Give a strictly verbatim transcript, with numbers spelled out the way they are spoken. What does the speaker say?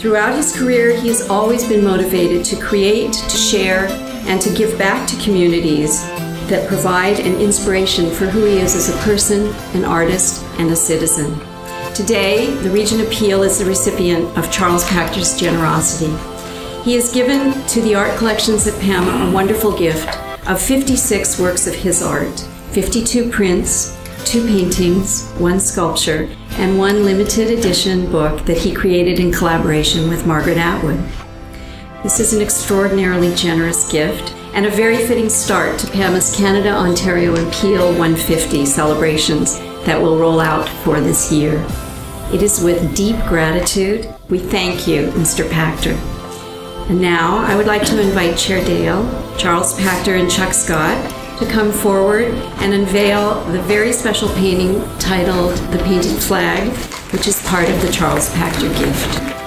Throughout his career, he has always been motivated to create, to share, and to give back to communities that provide an inspiration for who he is as a person, an artist, and a citizen. Today, the Regent of Peel is the recipient of Charles Pachter's generosity. He has given to the art collections at P A M a wonderful gift of fifty-six works of his art, fifty-two prints, two paintings, one sculpture, and one limited edition book that he created in collaboration with Margaret Atwood. This is an extraordinarily generous gift and a very fitting start to P A M A's Canada, Ontario, and Peel one fifty celebrations that will roll out for this year. It is with deep gratitude we thank you, Mister Pachter. And now I would like to invite Chair Dale, Charles Pachter, and Chuck Scott to come forward and unveil the very special painting titled The Painted Flag, which is part of the Charles Pachter gift.